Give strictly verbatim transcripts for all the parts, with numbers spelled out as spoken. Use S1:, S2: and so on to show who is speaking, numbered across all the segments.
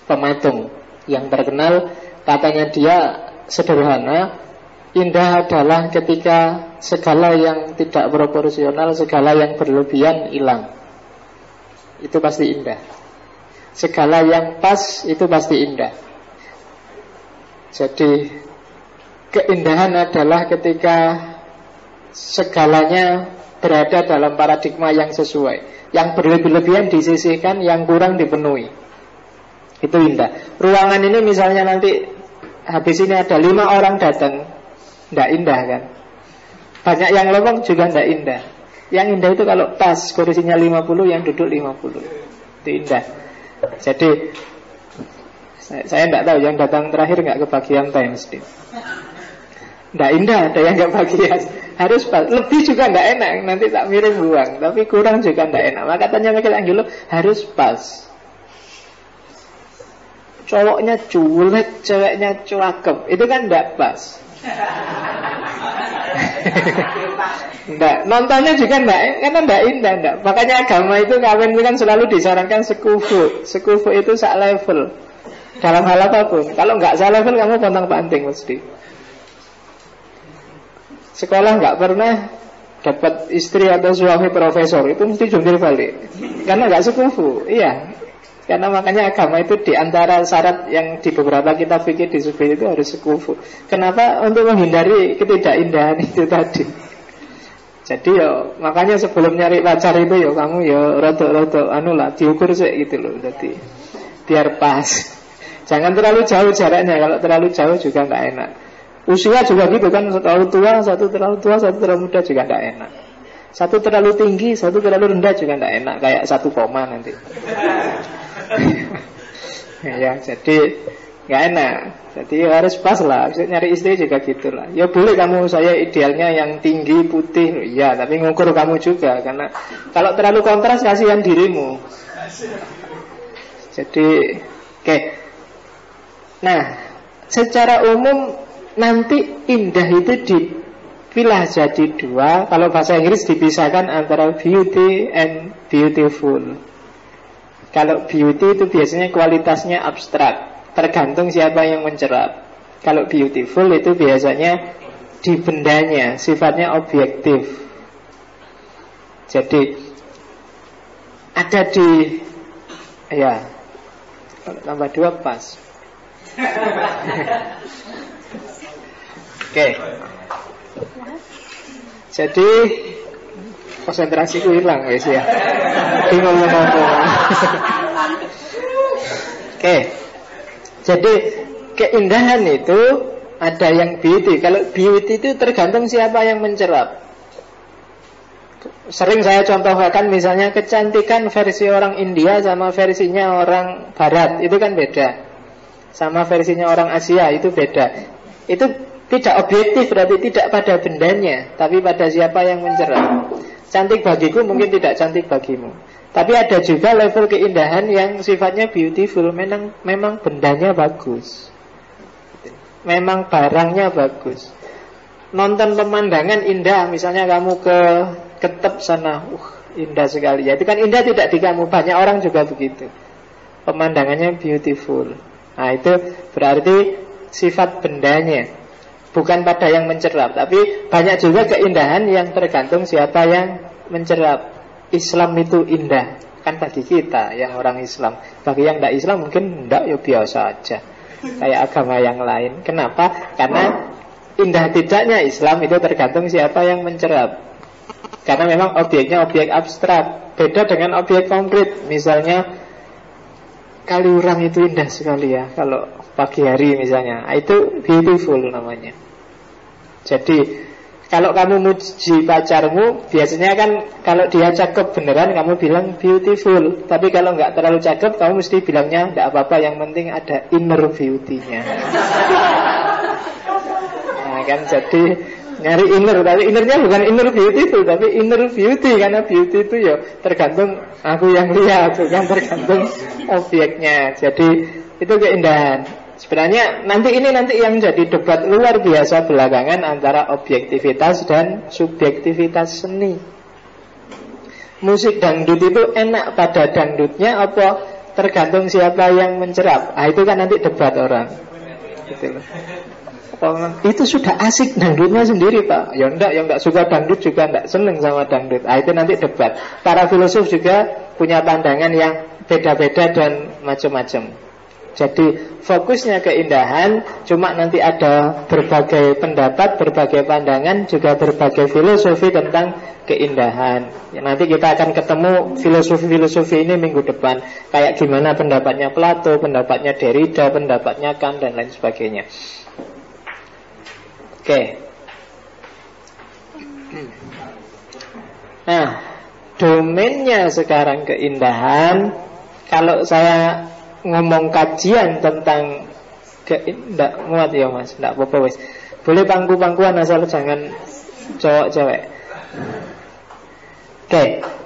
S1: pematung yang terkenal, katanya dia sederhana, indah adalah ketika segala yang tidak proporsional, segala yang berlebihan hilang. Itu pasti indah. Segala yang pas itu pasti indah. Jadi keindahan adalah ketika segalanya berada dalam paradigma yang sesuai. Yang berlebih-lebihan disisihkan, yang kurang dipenuhi. Itu indah. Ruangan ini misalnya nanti habis ini ada lima orang datang, tidak indah kan? Banyak yang lowong juga tidak indah. Yang indah itu kalau pas, kursinya lima puluh, yang duduk lima puluh. Itu indah. Jadi saya tidak tahu yang datang terakhir nggak kebagian Times Day. Tidak indah, ada yang nggak bagian. Harus pas. Lebih juga tidak enak, nanti tak miring buang. Tapi kurang juga tidak enak. Maka katanya Michelangelo harus pas. Cowoknya culet, ceweknya cakep, itu kan tidak pas. Nggak, nontonnya juga enggak, karena enggak indah, enggak. Makanya agama itu kawin itu kan selalu disarankan sekufu. Sekufu itu sak level dalam hal apapun. Kalau enggak sak level kamu pontang-panting mesti. Sekolah enggak pernah dapat istri atau suami profesor, itu mesti jungkir balik. Karena enggak sekufu. Iya. Karena makanya agama itu diantara syarat yang di beberapa kitab fikih disebut itu harus sekufu. Kenapa? Untuk menghindari ketidakindahan itu tadi. Jadi yo, makanya sebelum nyari pacar itu yo kamu yo rodok-rodok anu lah diukur sih gitu loh. Jadi biar pas. Jangan terlalu jauh jaraknya. Kalau terlalu jauh juga nggak enak. Usia juga gitu kan, terlalu tua, satu terlalu tua, satu terlalu muda juga nggak enak. Satu terlalu tinggi, satu terlalu rendah juga nggak enak. Kayak satu koma nanti. Ya, jadi nggak enak. Jadi harus pas lah. Nyari istri juga gitulah. Ya boleh kamu, saya idealnya yang tinggi putih, ya, tapi ngukur kamu juga. Karena kalau terlalu kontras kasihan dirimu. Jadi, oke. Okay. Nah, secara umum nanti indah itu dipilah jadi dua. Kalau bahasa Inggris dipisahkan antara beauty and beautiful. Kalau beauty itu biasanya kualitasnya abstrak, tergantung siapa yang mencerap. Kalau beautiful itu biasanya di bendanya, sifatnya objektif. Jadi ada di, ya, kalau tambah dua pas. Oke. Okay. Jadi konsentrasiku hilang guys ya. Bingung ngomong. Oke. Jadi keindahan itu ada yang beauty. Kalau beauty itu tergantung siapa yang mencerap. Sering saya contohkan misalnya kecantikan versi orang India sama versinya orang Barat itu kan beda. Sama versinya orang Asia itu beda. Itu tidak objektif, berarti tidak pada bendanya, tapi pada siapa yang mencerap. Cantik bagiku mungkin tidak cantik bagimu. Tapi ada juga level keindahan yang sifatnya beautiful. Memang, memang bendanya bagus, memang barangnya bagus. Nonton pemandangan indah, misalnya kamu ke Ketep sana, uh, indah sekali. Ya, itu kan indah tidak di kamu. Banyak orang juga begitu. Pemandangannya beautiful. Nah itu berarti sifat bendanya, bukan pada yang mencerap. Tapi banyak juga keindahan yang tergantung siapa yang mencerap. Islam itu indah kan bagi kita yang orang Islam. Bagi yang tidak Islam mungkin tidak, ya biasa aja, kayak agama yang lain. Kenapa? Karena indah tidaknya Islam itu tergantung siapa yang mencerap. Karena memang objeknya objek abstrak, beda dengan objek konkret. Misalnya Kaliurang itu indah sekali ya kalau pagi hari misalnya, itu beautiful namanya. Jadi kalau kamu muji pacarmu, biasanya kan kalau dia cakep beneran kamu bilang beautiful. Tapi kalau nggak terlalu cakep, kamu mesti bilangnya nggak apa-apa, yang penting ada inner beauty-nya. Nah kan jadi nyari inner, tapi innernya bukan inner beautiful, tapi inner beauty. Karena beauty itu ya tergantung aku yang lihat, bukan tergantung objeknya. Jadi itu keindahan. Sebenarnya nanti ini nanti yang jadi debat luar biasa belakangan antara objektivitas dan subjektivitas seni. Musik dangdut itu enak pada dangdutnya apa tergantung siapa yang mencerap. Ah itu kan nanti debat orang. Gitu loh. Itu sudah asik dangdutnya sendiri Pak. Ya enggak, yang enggak suka dangdut juga enggak seneng sama dangdut. Ah itu nanti debat. Para filosof juga punya pandangan yang beda-beda dan macam-macam. Jadi fokusnya keindahan, cuma nanti ada berbagai pendapat, berbagai pandangan, juga berbagai filosofi tentang keindahan. Ya, nanti kita akan ketemu filosofi-filosofi ini minggu depan. Kayak gimana pendapatnya Plato, pendapatnya Derrida, pendapatnya Kant, dan lain sebagainya. Oke. Nah, domainnya sekarang keindahan. Kalau saya ngomong kajian tentang keindahan, muat ya mas, tidak apa-apa wes. Boleh pangku-pangkuan asal jangan cowok-cewek. Oke.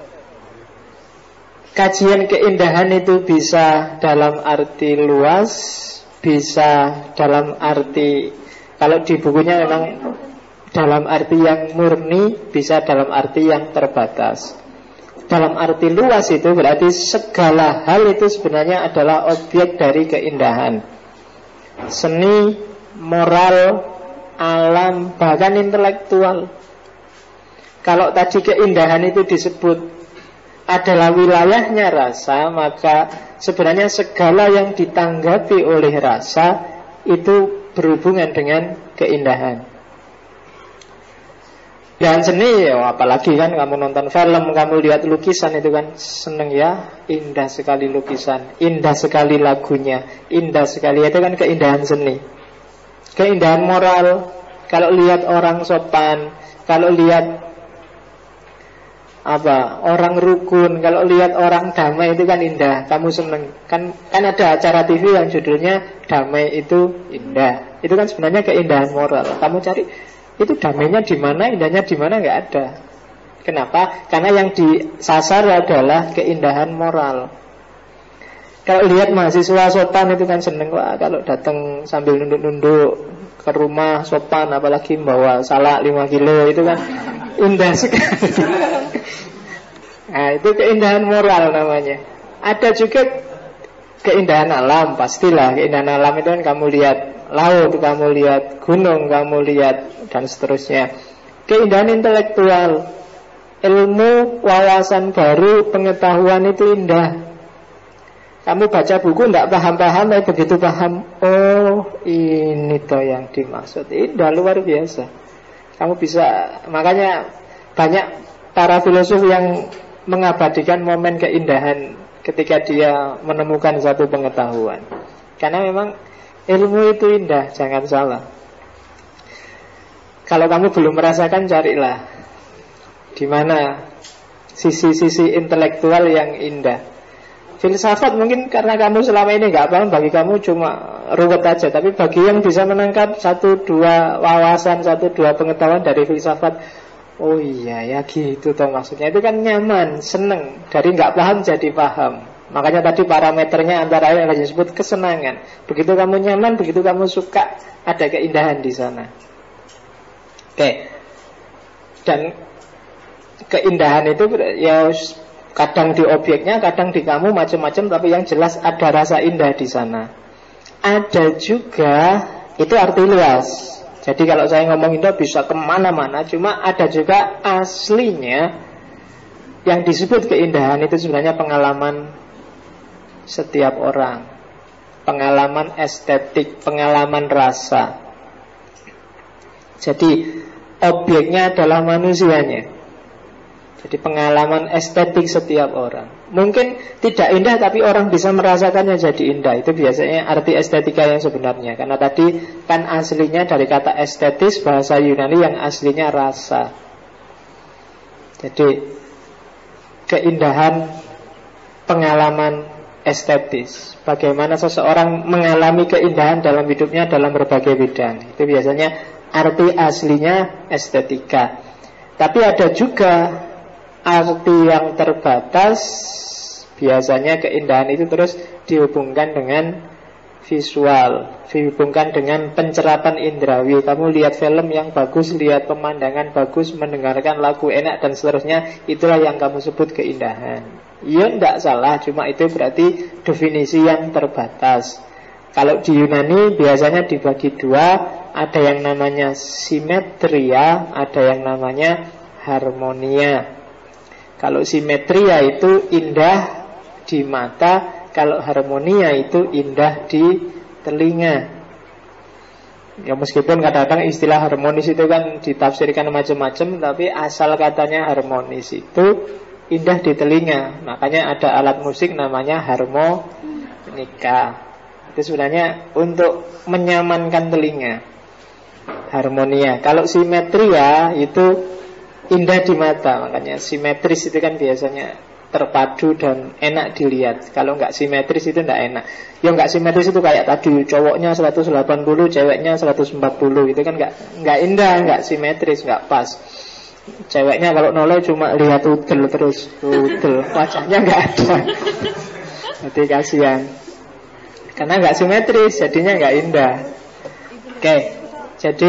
S1: Kajian keindahan itu bisa dalam arti luas, bisa dalam arti, kalau di bukunya memang dalam arti yang murni, bisa dalam arti yang terbatas. Dalam arti luas itu berarti segala hal itu sebenarnya adalah objek dari keindahan. Seni, moral, alam, bahkan intelektual. Kalau tadi keindahan itu disebut adalah wilayahnya rasa, maka sebenarnya segala yang ditanggapi oleh rasa itu berhubungan dengan keindahan. Dan seni, ya, apalagi kan kamu nonton film, kamu lihat lukisan itu kan seneng ya, indah sekali lukisan, indah sekali lagunya, indah sekali, itu kan keindahan seni. Keindahan moral, kalau lihat orang sopan, kalau lihat apa orang rukun, kalau lihat orang damai itu kan indah, kamu seneng. Kan kan ada acara T V yang judulnya damai itu indah. Itu kan sebenarnya keindahan moral. Kamu cari itu damainya di mana, indahnya di mana, nggak ada. Kenapa? Karena yang disasar adalah keindahan moral. Kalau lihat mahasiswa sopan itu kan seneng, wah kalau datang sambil nunduk-nunduk ke rumah sopan, apalagi bawa salak lima kilo, itu kan indah sekali. Nah itu keindahan moral namanya. Ada juga keindahan alam, pastilah keindahan alam itu kan kamu lihat laut, kamu lihat gunung, kamu lihat dan seterusnya. Keindahan intelektual, ilmu, wawasan baru, pengetahuan itu indah. Kamu baca buku tidak paham-paham, tapi begitu paham, oh ini toh yang dimaksud, indah luar biasa. Kamu bisa, makanya banyak para filosof yang mengabadikan momen keindahan ketika dia menemukan satu pengetahuan. Karena memang ilmu itu indah, jangan salah. Kalau kamu belum merasakan, carilah di mana sisi-sisi intelektual yang indah. Filsafat mungkin karena kamu selama ini nggak paham, bagi kamu cuma ruwet aja. Tapi bagi yang bisa menangkap satu dua wawasan, satu dua pengetahuan dari filsafat, oh iya ya gitu toh maksudnya, itu kan nyaman, seneng. Dari nggak paham jadi paham. Makanya tadi parameternya antara lain yang disebut kesenangan. Begitu kamu nyaman, begitu kamu suka, ada keindahan di sana. Oke. Dan keindahan itu ya kadang di objeknya, kadang di kamu, macam-macam. Tapi yang jelas ada rasa indah di sana. Ada juga, itu arti luas. Jadi kalau saya ngomong indah bisa kemana-mana. Cuma ada juga aslinya yang disebut keindahan itu sebenarnya pengalaman setiap orang, pengalaman estetik, pengalaman rasa. Jadi objeknya adalah manusianya. Jadi pengalaman estetik setiap orang. Mungkin tidak indah tapi orang bisa merasakannya jadi indah. Itu biasanya arti estetika yang sebenarnya. Karena tadi kan aslinya dari kata estetis, bahasa Yunani yang aslinya rasa. Jadi keindahan pengalaman estetis. Bagaimana seseorang mengalami keindahan dalam hidupnya dalam berbagai bidang. Itu biasanya arti aslinya estetika. Tapi ada juga arti yang terbatas. Biasanya keindahan itu terus dihubungkan dengan visual, dihubungkan dengan pencerapan indrawi. Kamu lihat film yang bagus, lihat pemandangan bagus, mendengarkan lagu enak dan seterusnya, itulah yang kamu sebut keindahan. Ya tidak salah, cuma itu berarti definisi yang terbatas. Kalau di Yunani biasanya dibagi dua, ada yang namanya simetria, ada yang namanya harmonia. Kalau simetria itu indah di mata, kalau harmonia itu indah di telinga. Ya meskipun kadang-kadang istilah harmonis itu kan ditafsirkan macam-macam, tapi asal katanya harmonis itu indah di telinga. Makanya ada alat musik namanya harmonika. Itu sebenarnya untuk menyamankan telinga. Harmonia. Kalau simetria itu indah di mata. Makanya simetris itu kan biasanya terpadu dan enak dilihat. Kalau nggak simetris itu nggak enak. Yang nggak simetris itu kayak tadi, cowoknya seratus delapan puluh, ceweknya seratus empat puluh. Itu kan nggak nggak indah, nggak simetris, nggak pas. Ceweknya kalau noleh cuma lihat udel terus, udel, wajahnya nggak ada. Jadi kasihan. Karena nggak simetris, jadinya nggak indah. Oke, jadi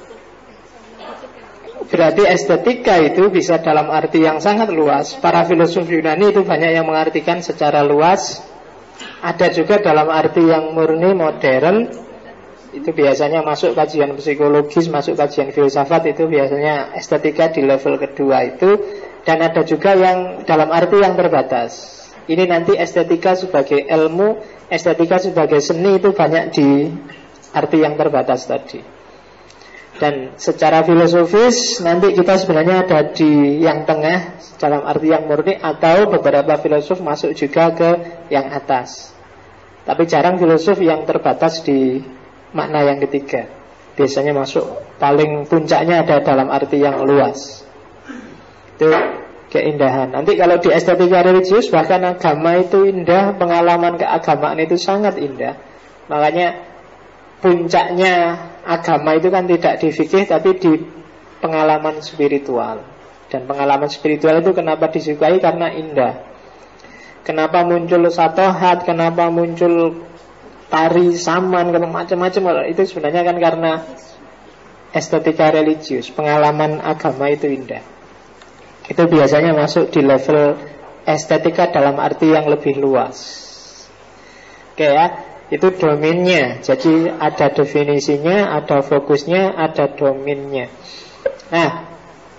S1: berarti estetika itu bisa dalam arti yang sangat luas. Para filosof Yunani itu banyak yang mengartikan secara luas. Ada juga dalam arti yang murni modern. Itu biasanya masuk kajian psikologis, masuk kajian filsafat. Itu biasanya estetika di level kedua itu. Dan ada juga yang dalam arti yang terbatas. Ini nanti estetika sebagai ilmu, estetika sebagai seni itu banyak di arti yang terbatas tadi. Dan secara filosofis nanti kita sebenarnya ada di yang tengah dalam arti yang murni, atau beberapa filosof masuk juga ke yang atas. Tapi jarang filosof yang terbatas di makna yang ketiga. Biasanya masuk paling puncaknya ada dalam arti yang luas. Itu keindahan. Nanti kalau di estetika religius bahkan agama itu indah, pengalaman keagamaan itu sangat indah. Makanya puncaknya agama itu kan tidak di fikih tapi di pengalaman spiritual. Dan pengalaman spiritual itu kenapa disukai? Karena indah. Kenapa muncul satohat, kenapa muncul tari saman, macam-macam, itu sebenarnya kan karena estetika religius. Pengalaman agama itu indah. Itu biasanya masuk di level estetika dalam arti yang lebih luas. Oke ya, itu domainnya. Jadi ada definisinya, ada fokusnya, ada domainnya. Nah,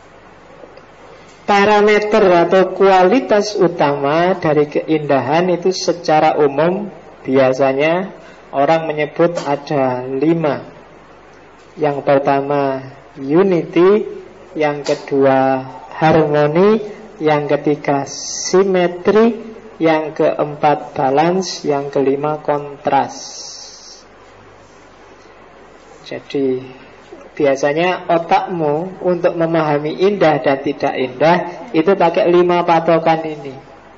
S1: parameter atau kualitas utama dari keindahan itu secara umum biasanya orang menyebut ada lima. Yang pertama unity, yang kedua harmoni, yang ketiga simetri, yang keempat balance, yang kelima kontras. Jadi biasanya otakmu untuk memahami indah dan tidak indah itu pakai lima patokan ini.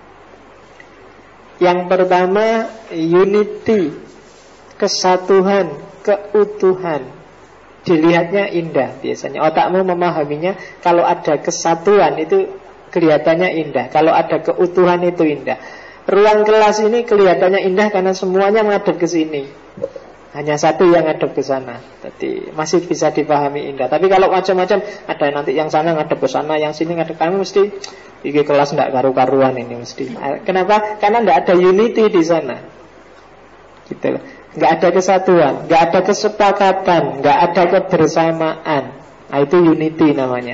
S1: Yang pertama unity, kesatuan, keutuhan. Dilihatnya indah biasanya. Otakmu memahaminya kalau ada kesatuan itu kelihatannya indah, kalau ada keutuhan itu indah. Ruang kelas ini kelihatannya indah karena semuanya menghadap ke sini. Hanya satu yang ngadep ke sana. Jadi masih bisa dipahami indah. Tapi kalau macam-macam, ada nanti yang sana ngadep ke sana, yang sini ngadep, kamu mesti ini kelas tidak karu-karuan ini mesti. Kenapa? Karena tidak ada unity di sana. Gitu loh. Nggak ada kesatuan, nggak ada kesepakatan, nggak ada kebersamaan. Nah, itu unity namanya.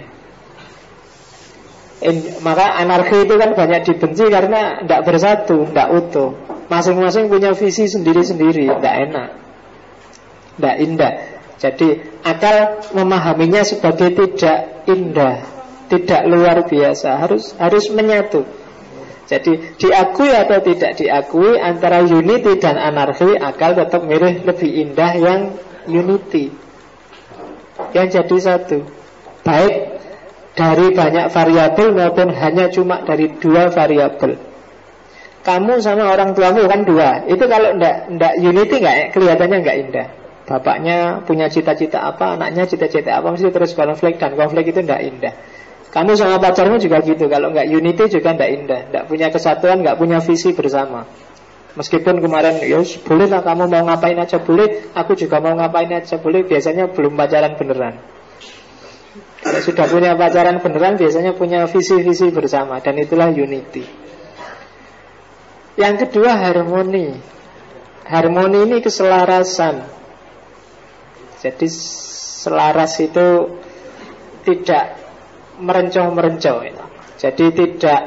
S1: In, maka anarki itu kan banyak dibenci karena tidak bersatu, tidak utuh. Masing-masing punya visi sendiri-sendiri, tidak enak, tidak indah. Jadi akal memahaminya sebagai tidak indah, tidak luar biasa, harus harus menyatu. Jadi diakui atau tidak diakui antara unity dan anarki, akal tetap milih lebih indah yang unity, yang jadi satu. Baik dari banyak variabel maupun hanya cuma dari dua variabel. Kamu sama orang tuamu kan dua. Itu kalau ndak ndak unity nggak kelihatannya nggak indah. Bapaknya punya cita-cita apa, anaknya cita-cita apa, mesti terus konflik, dan konflik itu ndak indah. Kamu sama pacarmu juga gitu. Kalau nggak unity juga ndak indah, ndak punya kesatuan, nggak punya visi bersama. Meskipun kemarin ya boleh lah kamu mau ngapain aja boleh, aku juga mau ngapain aja boleh. Biasanya belum pacaran beneran. Kalau sudah punya pacaran beneran biasanya punya visi-visi bersama, dan itulah unity. Yang kedua harmoni. Harmoni ini keselarasan. Jadi selaras itu tidak merencoh-merencoh. Jadi tidak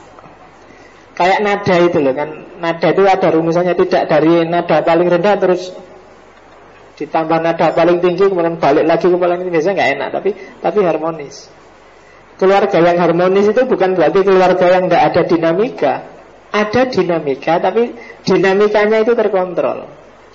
S1: kayak nada itu loh kan. Nada itu ada rumusannya, tidak dari nada paling rendah terus ditambah nada paling tinggi kemudian balik lagi ke paling tinggi. Biasanya nggak enak, tapi tapi harmonis. Keluarga yang harmonis itu bukan berarti keluarga yang tidak ada dinamika. Ada dinamika, tapi dinamikanya itu terkontrol.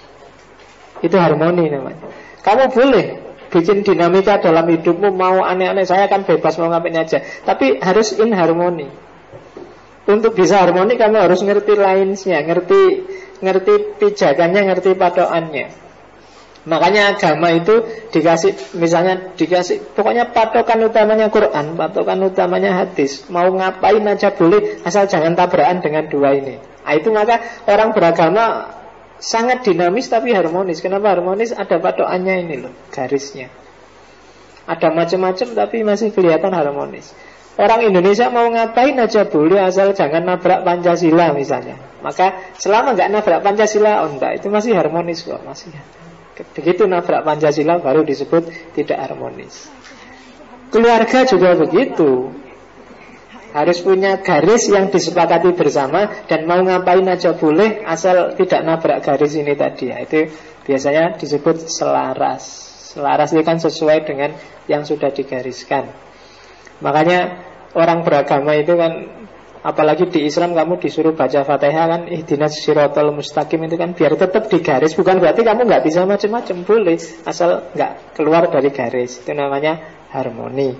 S1: Itu harmoni namanya. Kamu boleh bikin dinamika dalam hidupmu, mau aneh-aneh, saya kan bebas mau ngapain aja, tapi harus in harmoni. Untuk bisa harmoni kamu harus ngerti lainsnya, ngerti ngerti pijakannya, ngerti patokannya. Makanya agama itu dikasih, misalnya dikasih, pokoknya patokan utamanya Quran, patokan utamanya hadis. Mau ngapain aja boleh, asal jangan tabrakan dengan dua ini. Nah, itu maka orang beragama sangat dinamis tapi harmonis. Kenapa harmonis? Ada patokannya ini loh, garisnya. Ada macam-macam tapi masih kelihatan harmonis. Orang Indonesia mau ngapain aja boleh, asal jangan nabrak Pancasila misalnya. Maka selama nggak nabrak Pancasila, oh enggak, itu masih harmonis kok, masih. Begitu nabrak Pancasila baru disebut tidak harmonis. Keluarga juga begitu. Harus punya garis yang disepakati bersama, dan mau ngapain aja boleh asal tidak nabrak garis ini tadi. Itu biasanya disebut selaras. Selaras itu kan sesuai dengan yang sudah digariskan. Makanya orang beragama itu kan, apalagi di Islam kamu disuruh baca Fatihah kan, ihdinas siratal mustaqim, itu kan biar tetap di garis. Bukan berarti kamu nggak bisa macam-macam, boleh asal nggak keluar dari garis. Itu namanya harmoni.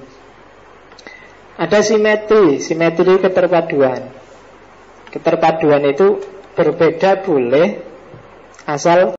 S1: Ada simetri. Simetri keterpaduan. Keterpaduan itu berbeda boleh asal